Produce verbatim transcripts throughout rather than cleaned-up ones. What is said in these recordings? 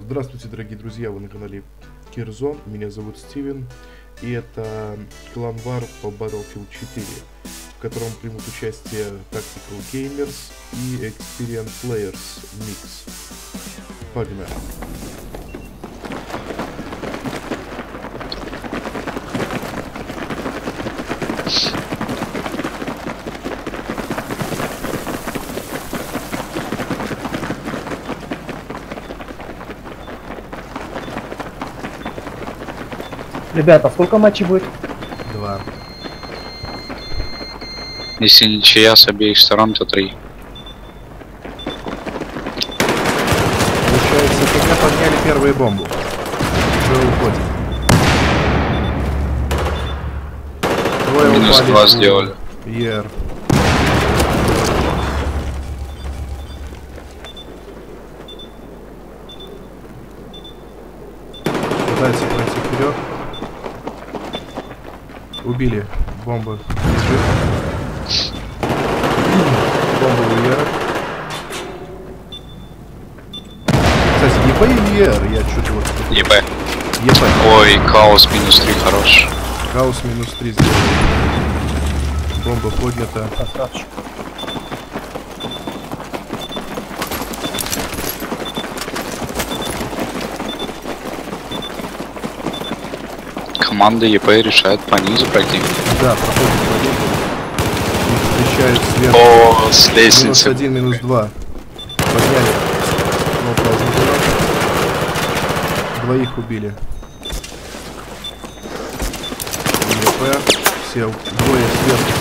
Здравствуйте, дорогие друзья, вы на канале Кирзон, меня зовут Стивен, и это клан War по Battlefield четыре, в котором примут участие Tactical Gamers и Experience Players Mix. Погнали! Ребята, сколько матчей будет? Два. Если ничья с обеих сторон, то три. Получается, когда подняли первую бомбу. Уже уходим. Двое Минус упали два в сделали. Ер. Пытается пройти вперед. Убили. Бомба. Бежит. Бомба у Ера. Кстати, ЕП или Ер? Я что-то вот... ЕП. ЕП. Ой, хаос минус три хорош. Хаос минус три сделали. Бомба поднята. Красавчик. Команда ЕП решает по низу пройти. Да, проходит по низу. Их встречают сверху. О, с Минус лестницы. один, минус два. Подняли. Но плазма была. Двоих убили. ЕП. Все двое сверху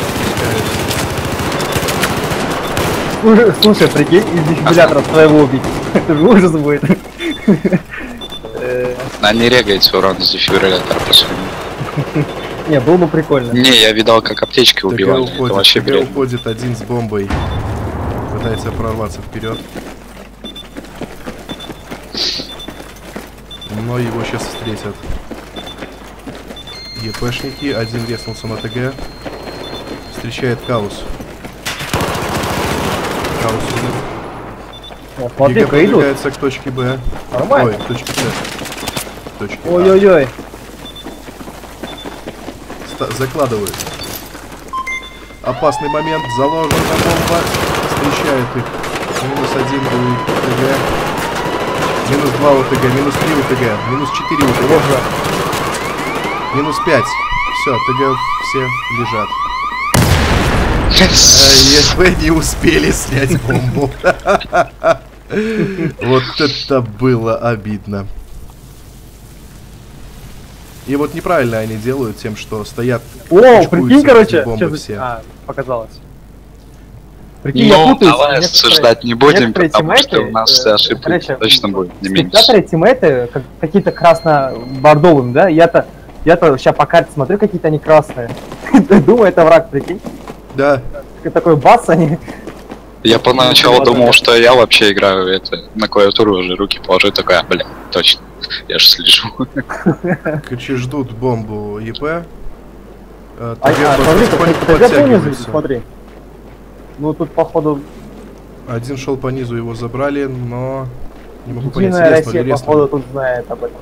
встречаются. Слушай, слушай, прикинь, из дефибриллятора своего убить. Это же ужас будет. А не регается урон из дефибриллятора по своему. Не, было бы прикольно. Не, я видал, как аптечки убивали. ТГ Это уходит, вообще ТГ бред. уходит один с бомбой. Пытается прорваться вперед. Но его сейчас встретят. ЕПшники, один реснулся на ТГ. Встречает Хаос. Хаос умер. О, смотри-ка, ЕГЭ идут. продвигается к точке Б. Нормально. Ой, к точке С. Точке А. Ой-ой-ой. Ста- Закладывают. Опасный момент. Заложена бомба. Встречает их. Минус один у ТГ. Минус два у ТГ. Минус три у ТГ. Минус четыре у ТГ. Минус пять. Все, ТГ все лежат. ЕП не успели снять бомбу. Вот это было обидно. И вот неправильно они делают тем, что стоят. О, кучкуются прикинь, короче. бомбы Чё- все. А, показалось. Прикинь, я Ну, путаюсь. давай Некоторые- обсуждать не будем, некоторые потому что тиммейты, у нас э, ошибки короче, точно будет не меньше. Спектаторы, тиммейты, как, какие-то красно-бордовым, да? Я-то, я-то сейчас по карте смотрю, какие-то они красные. Думаю, это враг, прикинь. Да. Такой бас они. Я поначалу думал, что я вообще играю это на клавиатуру уже руки положу, такой, а, бля, точно, я же слежу. Короче, ждут бомбу ЕП. Э, А, ТГ а, под- смотри, под- как ТГ понизу, подтягивается. смотри. Ну тут походу Один шел по низу, его забрали, но не могу понять, Единая леснули, Россия, леснули. походу, тут знает об этом.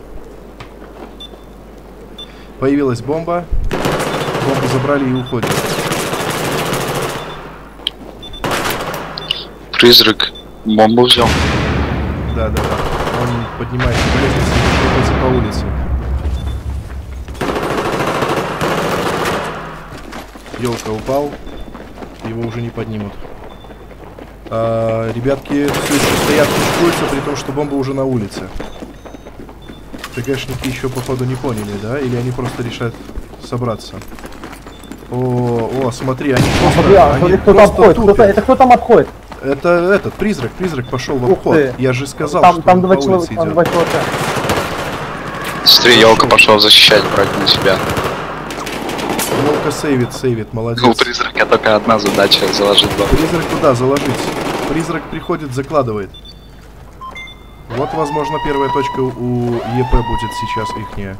Появилась бомба. Бомбу забрали и уходят. Призрак бомбу взял. Да, да, да. Он поднимается по лестнице и шел по улице. Елка упал. Его уже не поднимут. А, ребятки все еще стоят, кучкуются, при том, что бомба уже на улице. ТГшники еще, походу, не поняли, да? Или они просто решают собраться? О, о, смотри, они просто, Смотри, а, они смотри, кто там просто отходит, тупят. кто-то, это кто там отходит? Это этот, призрак, призрак пошел в Ух обход. ты. Я же сказал, Там, что там он два по человека, улице там идет. два человека. Смотри, елка пошел защищать брать на себя. Елка сейвит, сейвит, молодец. У призрака только одна задача заложить бомбу. Призрак туда заложить. Призрак приходит, закладывает. Вот, возможно, первая точка у ЕП будет сейчас ихняя.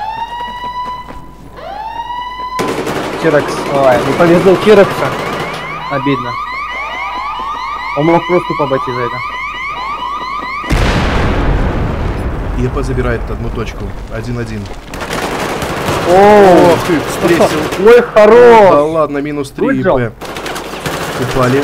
Чирекс. Ой, не повезло Чирекса. Обидно. Он мог просто побойти за это. ЕП забирает одну точку. один-один. О, Ох ты, встретил. ой, Да хорош! ладно, минус три Выиграл. ЕП. Упали.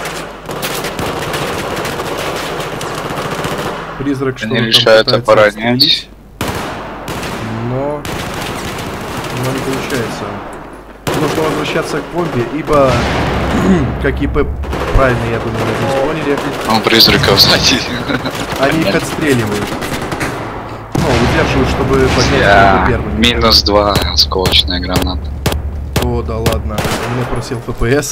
Призрак что-то Они там решают пытается оборонять. отстрелить, Но... но не получается. Нужно возвращаться к бомбе, ибо, как ИП правильно, я думаю, надеюсь, поняли, Он призраков сзади. они их отстреливают. Ну, удерживают, чтобы поднять Я бомбу первым. минус два осколочная граната. О, да ладно, он меня просил ФПС.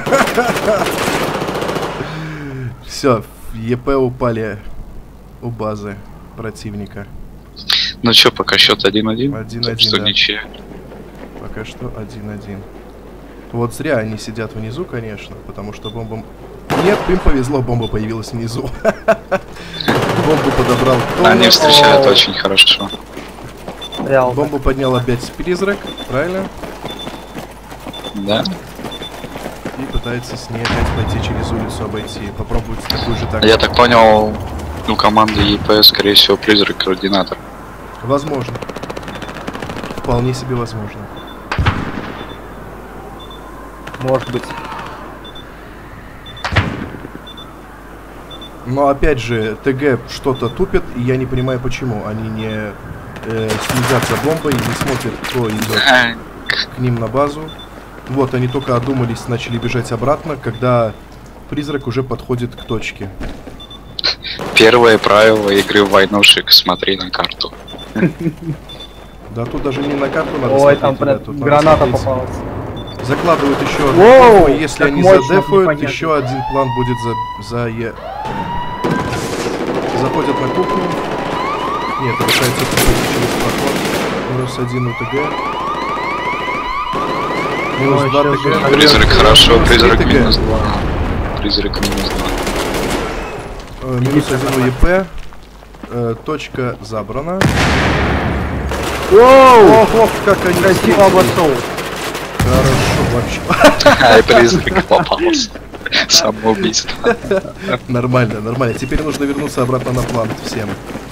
Все, ЕП упали у базы противника. Ну чё, пока счет один-один? один-один, Что да. ничья. Пока что один-один. Вот зря они сидят внизу, конечно, потому что бомба... Нет, им повезло, бомба появилась внизу. Бомбу подобрал кто? Они встречают О. очень хорошо. Реал. Бомбу поднял опять призрак, правильно? Да? И пытается с ней опять пойти через улицу, обойти. Попробовать такую же тактику. Я так понял, у команды ЕП, скорее всего, призрак координатор. Возможно. Вполне себе возможно. Может быть. Но опять же, ТГ что-то тупит, и я не понимаю почему. Они не э, следят за бомбой, не смотрят, кто идет к ним на базу. Вот, они только одумались, начали бежать обратно, когда призрак уже подходит к точке. Первое правило игры в войнушек — смотри на карту. Да тут даже не на карту надо Ой, смотреть, там ребят, прям тут надо граната смотреть. попалась. Закладывают еще одну Воу, бомбу, если как они мощно, задефают, непонятно. еще один план будет за... за е... Заходят на кухню. Нет, решается пройти через проход. Минус один у ТГ. Минус Ой, два щас же. ТГ. Призрак хорошо, Минус три призрак ТГ. минус два. Призрак минус два. Э, Минус один у ЕП. Э, Точка забрана. Воу! Ох, ох, как они Красиво встретились. обошел. Хорошо вообще. Ай, призрак попался. Самоубийство. Нормально, нормально. Теперь нужно вернуться обратно на план всем.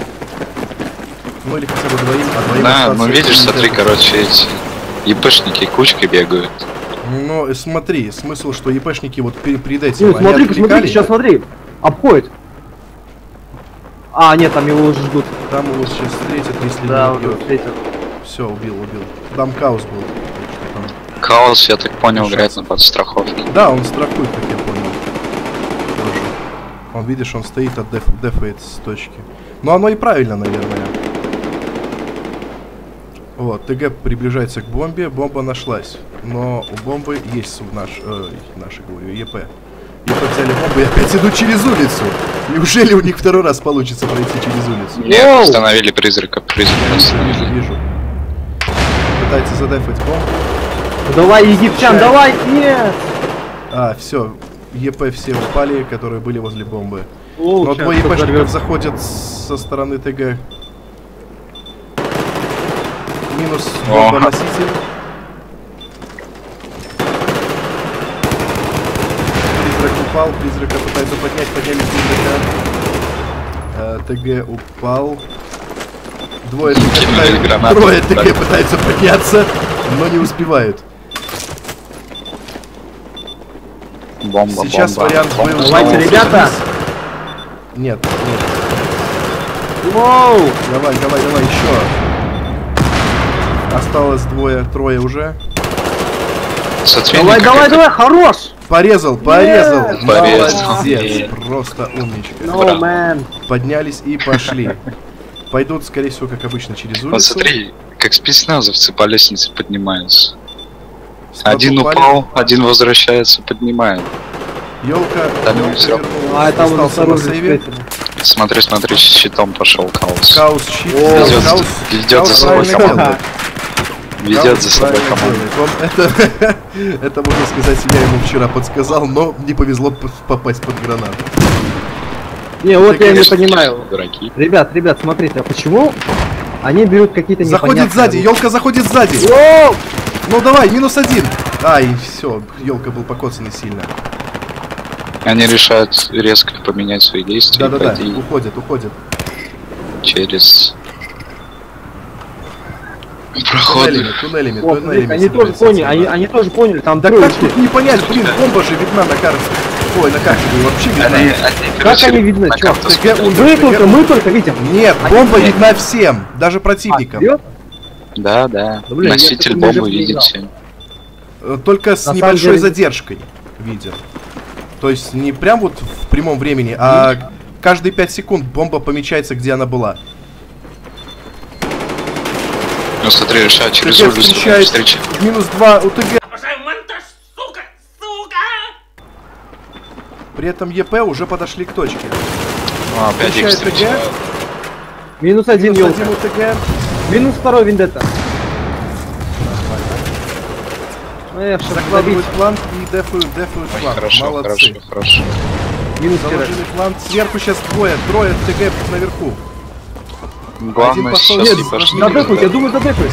Ну или хотя бы двоим, а двоим Да, остаться ну видишь, и смотри, это- короче, эти ЕПшники кучкой бегают. Ну, э, смотри, смысл, что ЕПшники вот перед, перед этим, Ну, они смотри, отвлекали, смотри, сейчас смотри. Обходит. А, нет, там его уже ждут. там его сейчас встретят, если Да, не уже убьет. встретил. Все, убил, убил. Там Каус был. так что там- Хаос, я так понял, играет на подстраховке. Да, он страхует, как я понял. Тоже. Он, видишь, он стоит, от деф, дефает с точки. Ну, оно и правильно, наверное. Вот, ТГ приближается к бомбе, бомба нашлась. Но у бомбы есть суб наш, э, наши, говорю, ЕП. ЕП взяли бомбу и опять идут через улицу. Неужели у них второй раз получится пройти через улицу? Нет, Воу! остановили призрака, призрака Вижу, остановили. вижу. Пытается задефать бомбу. Давай, египтян, Сейчас. давай! Нет! А, все. ЕП все упали, которые были возле бомбы. О, Но щас двое ЕПшников взорвёт. заходят со стороны ТГ. Минус Ага. бомбоноситель. Призрак упал, призрака пытается поднять, подняли призрака. Э, ТГ упал. Двое ТГ, Кинули пытаются- гранату, трое да. ТГ пытаются подняться, но не успевают. Бомба, Сейчас бомба. вариант бомба. был... Давайте, снова ребята! вниз. Нет, нет. Воу! Давай, давай, давай, еще. Осталось двое, трое уже. Смотри, Давай, как давай, это- давай, хорош! Порезал, порезал. Нет! Порезал. Молодец, Нет. просто умничка. No, Браво. man. Поднялись и пошли. Пойдут, скорее всего, как обычно, через улицу. Вот смотри, как спецназовцы по лестнице поднимаются. Склад Один упали. упал, один возвращается, поднимает. Елка, Там елка всё. вернулась, А это вот остался на снаружи сейве. встретили. Смотри, смотри, с щитом пошел Хаос. Хаус щит. О, сделал, ведет- Хаус, ведет Хаус за собой правильно команду. делает. Ведет Хаус за собой правильно команду. делает. Он это, это, можно сказать, я ему вчера подсказал, но не повезло п- попасть под гранату. Не, вот Ты, я не Конечно, понимаю. дураки. Ребят, ребят, смотрите, а почему они берут какие-то Заходит непонятные... сзади, елка заходит сзади. Воу! Ну давай, минус один. Ай, все, елка был покоцанный сильно. Они решают резко поменять свои действия и Да-да-да, пойти уходят, уходят. через Проходы. Туннелями, туннелями, О, смотри, туннелями. они тоже собирается поняли, отсюда. они, они тоже поняли, там Да трое как тут шли. не понять, блин, бомба же видна на карте. Ой, на карте же вообще видна. Они, они, Как короче, они видны, на чё? карту Так я смотрели. уже- Мы только, мы только видим. Нет, Они- бомба Нет. видна всем, даже А, противникам. серьёзно? Да, да. Да, блин, я Носитель такой бомбы режим не видит играл. все. Э, Только с На самом небольшой деле- задержкой виден. То есть не прям вот в прямом времени, а каждые пять секунд бомба помечается, где она была. Ну смотри, решают через ТГ улицу встречает встречи. минус два у ТГ. Обожаю монтаж, сука, сука! При этом ЕП уже подошли к точке. А, опять их Встречает встречают. Минус один Минус елка. один у ТГ. Минус второй вендетта. Эх, чтобы добить. Закладывают план и дефают, дефают Ой, план. хорошо, Молодцы. хорошо, хорошо. Минус тире. Заложили план. Сверху сейчас двое, трое ТГ наверху. Главное пошел, сейчас нет, не пошли. Задефают, я думаю, задефают.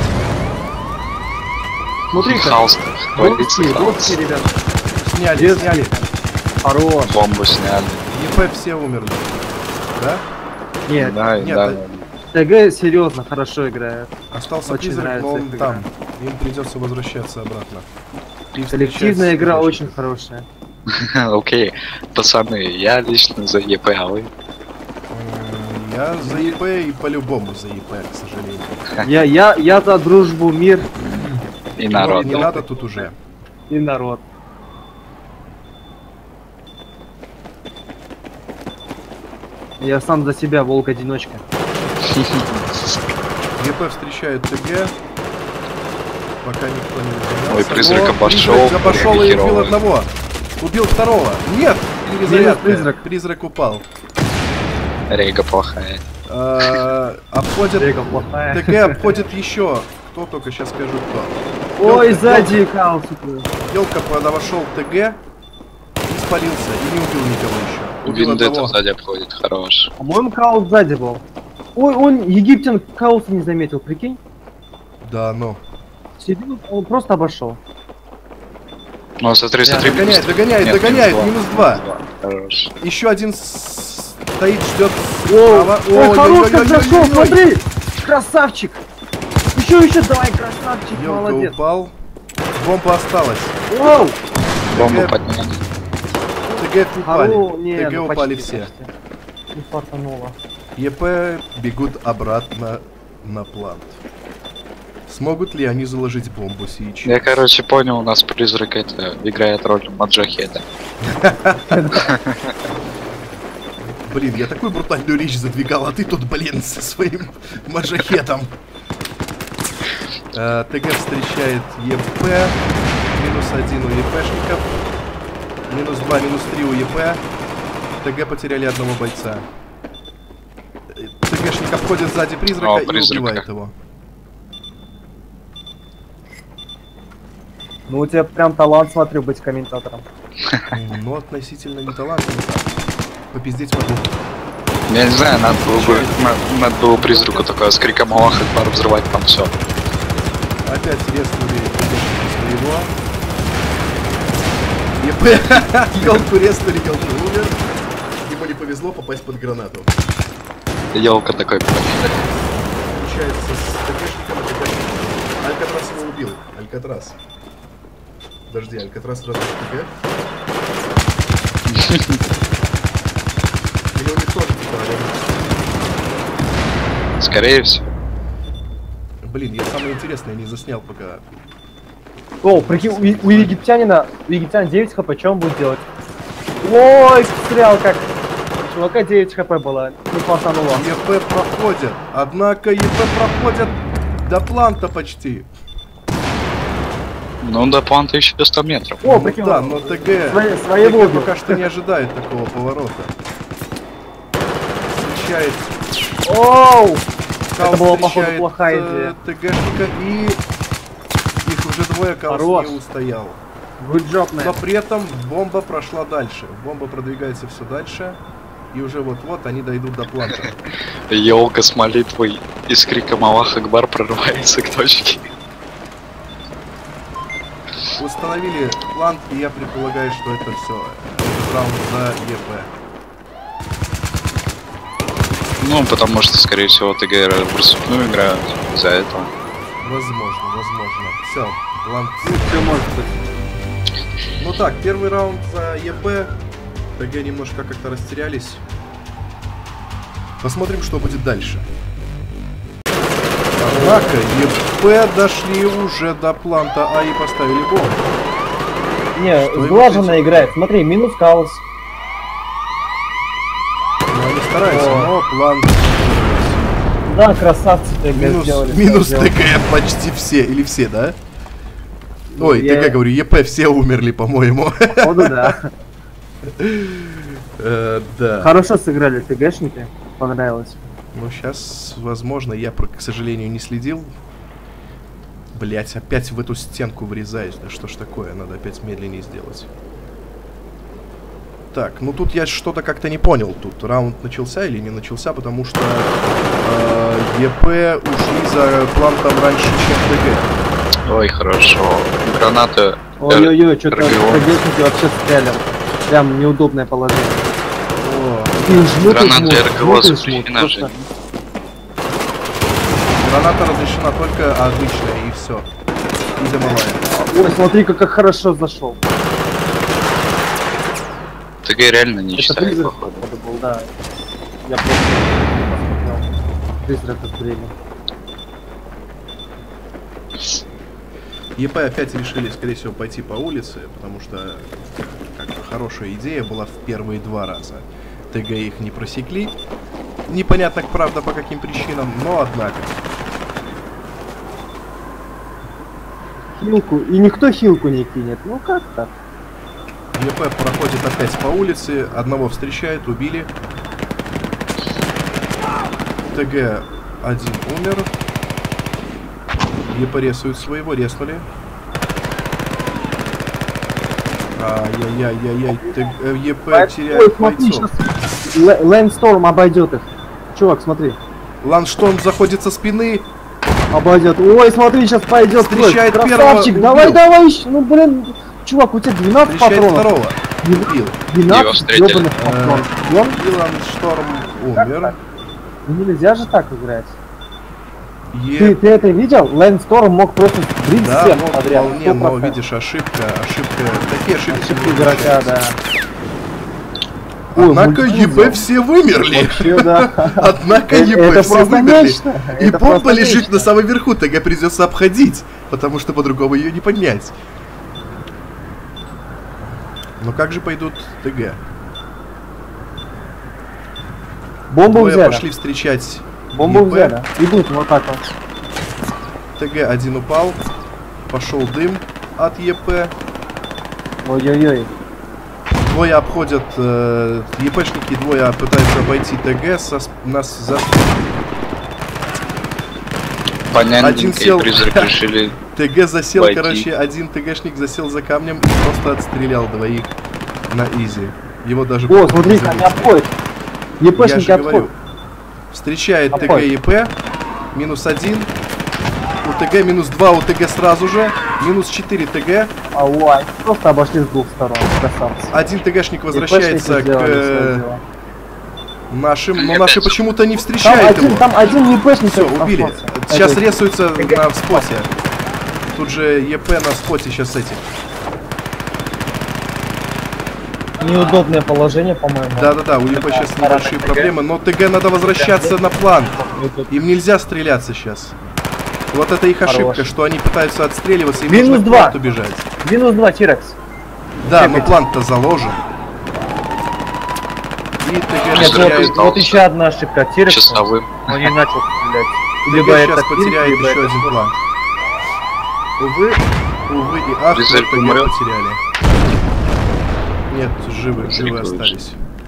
Смотри-ка. Хаос. Творится Русские, хаос. русские, ребят. Сняли, Детский. сняли. Хорош. Бомбу сняли. ЕП все умерли. Да? Нет, Да, нет, да. да. ТГ серьезно хорошо играет. Остался Очень призрак, нравится но он эта там. Им придется возвращаться обратно. И Коллективная встречать игра с очень хорошая. Окей. Пацаны, я лично за ЕП, а вы? М, Я за ЕП и по-любому за ЕП, к сожалению. Я, я, я за дружбу, мир И Но народ. не надо тут уже. и народ. Я сам за себя, волк-одиночка. ЕП встречает ТГ. Пока никто не разобрался. Ой, призрак Но обошел, призрак обошел и убил реагировал. одного. Убил второго. Нет! Перезарядка. призрак. Призрак упал. Рега плохая. А, Обходит... Рега плохая. ТГ обходит еще. Кто только сейчас скажу кто. Ой, Ёлка, сзади хаос. Елка подошел ТГ и спалился. И не убил никого еще. Убил Виндетта одного. сзади обходит, хорош. По-моему, хаос сзади был. Ой, он египтян хаоса не заметил, прикинь? Да, ну. Сидел, он просто обошел. Ну, смотри, смотри. Догоняет, минус- догоняет, Нет, догоняет. минус Минус два. Хорош. Еще один с- стоит, ждет Ой, справа. ой, хорош как зашел, Ой-ой-ой-ой-ой. смотри! Красавчик! Еще, еще, давай, красавчик, Елка молодец. упал. Бомба осталась. Воу! Бомбу ТГ подняли. ТГ упали. Хоро- не, ТГ ну, упали почти, все. почти. Не фартануло. ЕП бегут обратно на плант. Смогут ли они заложить бомбу сейчас? Я, короче, понял, у нас призрак это играет роль маджахеда. Блин, я такую брутальную речь задвигал, а ты тут, блин, со своим маджахетом. Э, ТГ встречает ЕП. Минус один у ЕПшников. Минус два, минус три у ЕП. ТГ потеряли одного бойца. Э, ТГшник обходит сзади призрака О, и призрака. убивает его. Ну у тебя прям талант, смотрю, быть комментатором. Но относительно не талант, не так. Попиздеть могу. Я не знаю, надо было бы, на- надо было призраку такое с криком Аллах Акбар взрывать там все. Опять резнули своего. ЕП. Елку резнули, елку умер. Ему не повезло попасть под гранату. Елка такой. Получается с ТГшником и ТГшником. Алькатрас его убил. Алькатрас. Подожди, Алькатрас разве ТГ? Или у них тоже типа рядом? Скорее всего. Блин, я самое интересное не заснял пока. О, прикинь, у, е- у египтянина, у египтян девять хп, что он будет делать? Ой, стрелял как. У чувака девять хп было, не фартануло. ЕП проходят. Однако ЕП проходят до планта почти. Ну, до планта еще сто метров. О, Ну прикинь, да, но ТГ, Свои- своего ТГ убил. пока что не ожидает такого поворота. Встречает Оу! Каус, была, походу, встречает, плохая э, идея. ТГшника и их уже двое, Каус Хорош. не устоял. Good job, man. Но при этом бомба прошла дальше. Бомба продвигается все дальше. И уже вот-вот они дойдут до планта. Елка с молитвой и с криком Аллах Акбар прорывается к точке. Установили плант, и я предполагаю, что это все. Этот раунд за ЕП. Ну, потому что, скорее всего, ТГ в рассыпную играют из-за этого. Возможно, возможно. Все, план. Ну, все может быть. Ну так, первый раунд за ЕП. ТГ немножко как-то растерялись. Посмотрим, что будет дальше. Однако, ЕП дошли уже до планта А и поставили бомбу. Не, Что сглаженно играет. Смотри, минус хаос. Ну, они стараются, О. но план... Да, красавцы ТГ Минус, сделали. минус сделали. ТГ почти все, или все, да? Ой, Я- ТГ, говорю, ЕП все умерли, по-моему. Походу, да. Э, Да. Хорошо сыграли ТГшники. Понравилось. Ну, сейчас, возможно, я, про- к сожалению, не следил. Блять, опять в эту стенку врезаюсь. Да что ж такое, надо опять медленнее сделать. Так, ну тут я что-то как-то не понял. Тут раунд начался или не начался, потому что э, ЕП ушли за плантом раньше, чем ТГ. Ой, хорошо. Граната. Ой-ой-ой, что-то Регион. ТГшники вообще стреляли. Прям неудобное положение. О, И жмут, и Гранаты жмут, РГО жмут, и жмут. запрещена Просто же. граната разрешена только обычная, и все. И дымовая. Ой, смотри-ка, как хорошо зашел. ТГ реально не Это читает, призрак, походу. походу, был, да. Я просто посмотрел. Призрак открыли. ЕП опять решили, скорее всего, пойти по улице, потому что как бы хорошая идея была в первые два раза. ТГ их не просекли. Непонятно, правда, по каким причинам, но однако. Хилку. И никто хилку не кинет. Ну как так? ЕП проходит опять по улице, одного встречает, убили. ТГ один умер. ЕП ресует своего, реснули. Ай-яй-яй-яй-яй. ТГ- ЕП Ой, теряет смотри, бойцов. сейчас Лэнсторм обойдет их. Чувак, смотри. Ланшторм заходит со спины. Обойдет. Ой, смотри, сейчас пойдет. Встречает Красавчик, первого, давай, убил. давай. щ- Ну, блин, чувак, у тебя двенадцать Встречает патронов. второго. Две- Убил. двенадцать Его встретили. ёбаных Э, патронов. Бьём? И Ланшторм умер. Ну, нельзя же так играть. Е- Ты, ты это видел? Лэнсторм мог просто сбрить Да, всех мог подряд. вполне, но сто процентов. видишь, ошибка, ошибка, такие ошибки. Ошибки не игрока, прощаются. да. Ой, Однако мультизм. ЕБ все вымерли. Вообще, да. Однако Это- ЕБ это все просто вымерли. нечто. И Это бомба просто лежит нечто. на самом верху, ТГ придется обходить, потому что по-другому ее не поднять. Но как же пойдут ТГ? Бомбу Двое взяли. пошли встречать Бомбу ЕП. взяли. Идут вот так вот. ТГ один упал, пошел дым от ЕП. Ой-ой-ой. Двое обходят, э, ЕПшники двое пытаются обойти ТГ, со, сп- нас за Понятненько, Один и сел. призрак решили. ТГ засел, Пойти. короче, один ТГшник засел за камнем и просто отстрелял двоих на изи. Его даже... О, не смотри, заметили. они обходят. Я ЕПшники же говорю. отходят. Встречает ТГ Обходит. ЕП. Минус один. У ТГ минус два, у ТГ сразу же. Минус четыре ТГ. А, ой, просто обошли с двух сторон. Красавцы. Один ТГшник возвращается ЕПшники к сделали э, своё дело. нашим, но наши почему-то не Там встречают один, его. там один ЕПшник. Все, убили. Сейчас Это- рисуется на споте. Тут же ЕП на споте сейчас эти. Неудобное положение, по-моему. Да-да-да, у ЕП сейчас небольшие проблемы, но ТГ надо возвращаться на план. Им нельзя стреляться сейчас. Вот это их ошибка, Хорош. что они пытаются отстреливаться, им Минус нужно два. вперед убежать. Минус два, Тирекс. Да, но Чекайте. план-то заложен. И ТГ Нет, Вот, теряет... вот вот еще одна ошибка. Тирекс. Часовым. Он не начал стрелять. ТГ Либо сейчас это потеряет Тирекс, либо еще это один Тирекс. план. Увы, увы и ах, Призрак ТГ умрет. потеряли. Нет, живы, живы Призрак остались.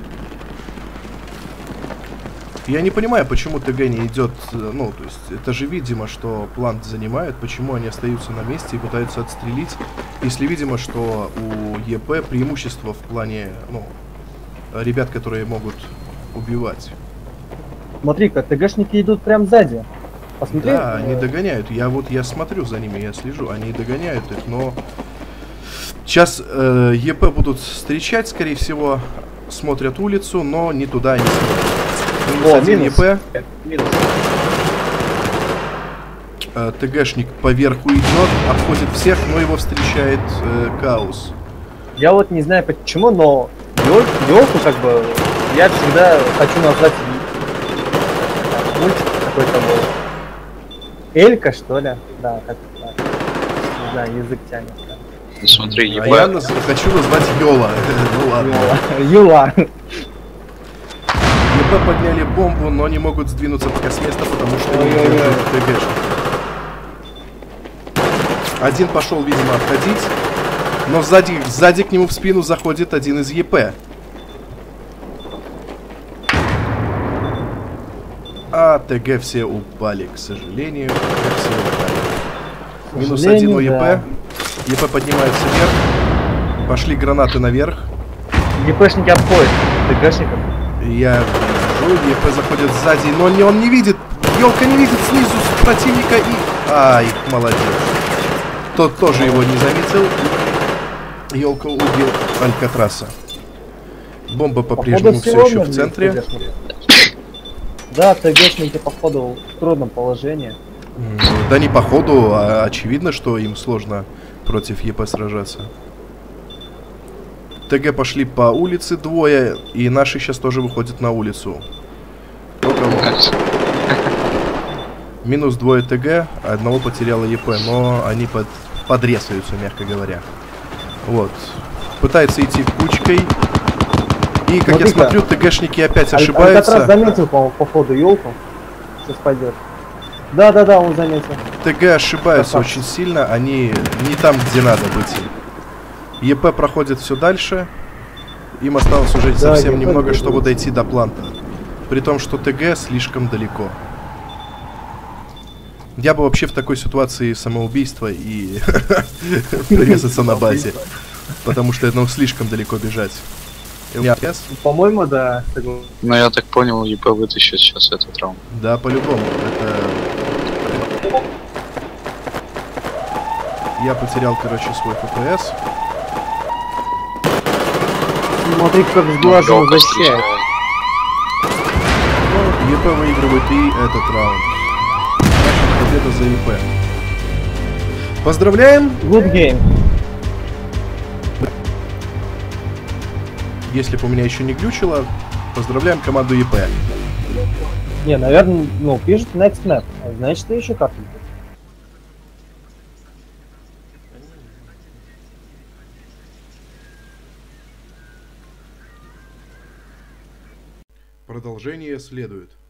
Я не понимаю, почему ТГ не идет, э, ну, то есть, это же видимо, что плант занимают, почему они остаются на месте и пытаются отстрелить, если видимо, что у ЕП преимущество в плане, ну, ребят, которые могут убивать. Смотри-ка, ТГшники идут прям сзади. Посмотри. Да, они э, догоняют. Я вот, я смотрю за ними, я слежу, они догоняют их, но... Сейчас э, ЕП будут встречать, скорее всего, смотрят улицу, но не туда, не сюда. Минус О, один минус. ЕП. Минус. Э, ТГшник поверху идет, обходит всех, но его встречает э, Каус. Я вот не знаю почему, но елку как бы я всегда хочу назвать так, мультик какой-то был. Элька, что ли? Да, как так. Не знаю, язык тянет. Да. Ну смотри, А ебать. я наз... хочу назвать Йола. Ну ладно. Юла. ЕП подняли бомбу, но не могут сдвинуться пока с места, потому что не Ой-ой-ой. держат ТГшник. Один пошел, видимо, отходить, но сзади, сзади к нему в спину заходит один из ЕП. А ТГ все упали, к сожалению. ТГ все упали. Минус один у ЕП. да. ЕП поднимается вверх. Пошли гранаты наверх. ЕПшники обходят ТГшников. Я вижу, ЕП заходит сзади, но не, он не видит. Елка не видит снизу противника и... Ай, молодец. Тот тоже его не заметил. Елка убил Алькатраса. Бомба по-прежнему все еще в центре. Да, ТГшники, походу, в трудном положении. Да не походу, а очевидно, что им сложно против ЕП сражаться. ТГ пошли по улице двое, и наши сейчас тоже выходят на улицу. Минус двое ТГ, одного потеряла ЕП, но они под, подрезаются, мягко говоря. Вот. Пытается идти кучкой. И, как я смотрю, ТГшники опять ошибаются. Алькатрас заметил, по, по ходу елку. Сейчас пойдет. Да-да-да, он заметил. ТГ ошибаются очень сильно, они не там, где надо быть. ЕП проходит все дальше. Им осталось уже Да, совсем ЕП немного, двигается. чтобы дойти до планта. При том, что ТГ слишком далеко. Я бы вообще в такой ситуации самоубийство и прирезаться на базе. Потому что ну, слишком далеко бежать. По-моему, да. согласен. Ну я так понял, ЕП вытащит сейчас этот раунд. Да, по-любому. Это... Я потерял, короче, свой ФПС. Смотри, как с глазом Ёлка защищает. встречает. ЕП выигрывает и этот раунд. Победа за ЕП. Поздравляем! Good game. Если бы у меня еще не глючило, поздравляем команду ЕП. Не, наверное, ну, пишет next map. А значит, еще как-нибудь. Продолжение следует.